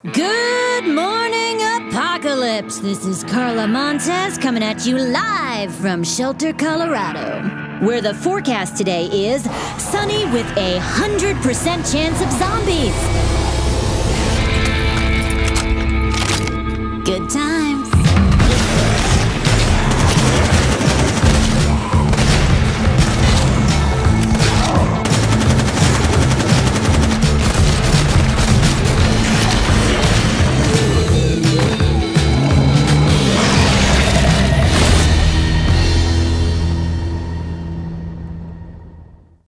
Good morning, Apocalypse! This is Carla Montez coming at you live from Shelter, Colorado, where the forecast today is sunny with 100% chance of zombies.